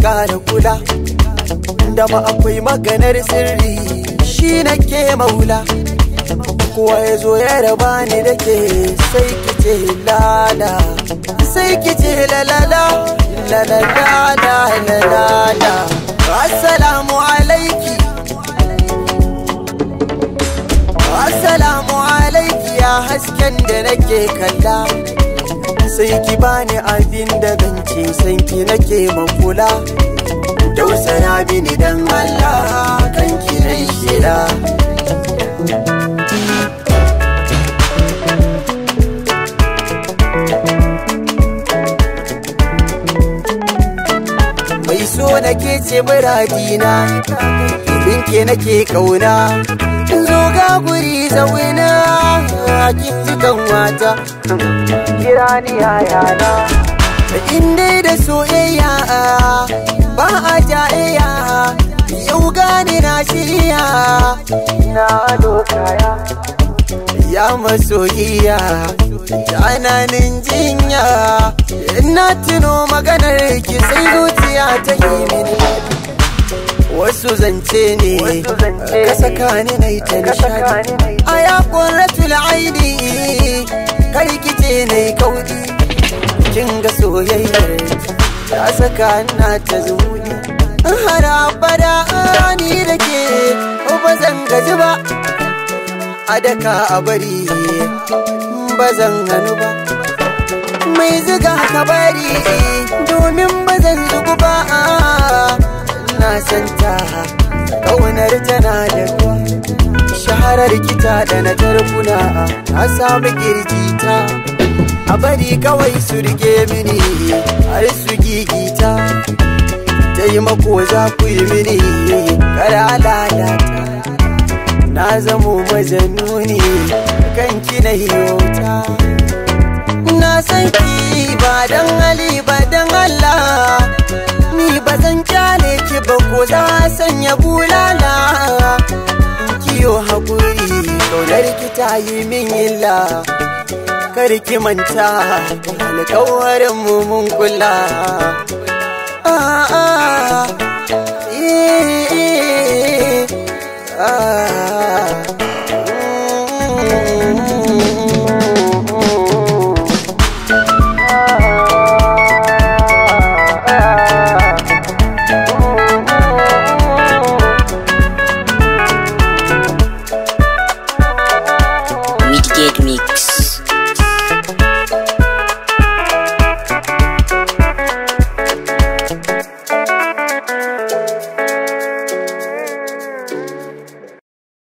kara kula da ma akwai maganar sirri shi nake maula kowa ya zo ya raba ni da ke sai kice lala sai kice lalala lalala lalala assalamu alaiki assalamu alaiki ya hasken da nake kalla sai ki bani abin da zance san ki nake makula tausaya bini dan Allah kan ki nai shira mai so nake ce muradina ibin ke nake kauna zo ga guri zauna kin ji kan wata kira ni yayana inda da soyayya ba a jayayya yau gani na shirya na dokaya ya masoyiya tsananin jinya ina tuno maganar ki sai zuciya ta yi mini wasu zance ne ka saka ni na ta nishadi a ya ƙurratul aini kar kice na kaudi kin ga soyayyar ta saka na ta zuni har abada ni da ke ba zan gaji ba a daka a bari ba zan hannu ba mai ziga ka bari domin ba zan zugu ba na santa ƙaunar tana da ruwa shaharar kita da na tarfuna na samu kirjita a bari kawai su rike mini har su gigita taimako za ku yi mini kara lalata na zamo majanuni kan ki na hiyota na san ki ba dan hali ba dan Allah ni ba zan kyale ki ba ko za sanya bulala kiyo hakuri kaunar ki ta yi min illa kar ki manta alƙawarin mu mun kula